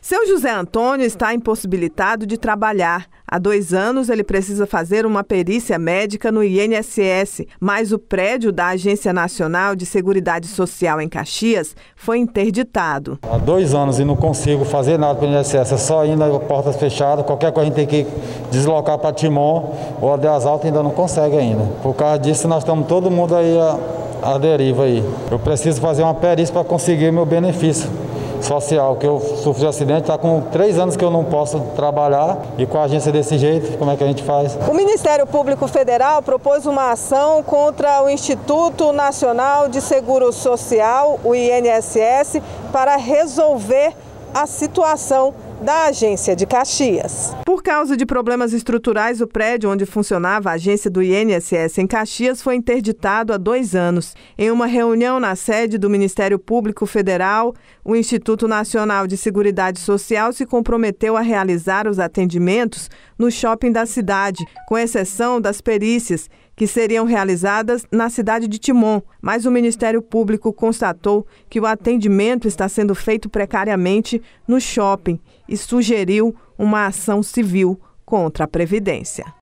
Seu José Antônio está impossibilitado de trabalhar. Há 2 anos ele precisa fazer uma perícia médica no INSS, mas o prédio da Agência Nacional de Seguridade Social em Caxias foi interditado. Há 2 anos e não consigo fazer nada para o INSS, é só indo portas fechadas, qualquer coisa a gente tem que deslocar para Timon ou Aldeias Altas, ainda não consegue ainda. Por causa disso nós estamos todo mundo aí à deriva aí. Eu preciso fazer uma perícia para conseguir meu benefício social, que eu sofri um acidente, está com 3 anos que eu não posso trabalhar e com a agência desse jeito, como é que a gente faz? O Ministério Público Federal propôs uma ação contra o Instituto Nacional de Seguro Social, o INSS, para resolver a situação da agência de Caxias. Por causa de problemas estruturais, o prédio onde funcionava a agência do INSS em Caxias foi interditado há 2 anos. Em uma reunião na sede do Ministério Público Federal, o Instituto Nacional de Seguridade Social se comprometeu a realizar os atendimentos no shopping da cidade, com exceção das perícias, que seriam realizadas na cidade de Timon, mas o Ministério Público constatou que o atendimento está sendo feito precariamente no shopping e sugeriu uma ação civil contra a Previdência.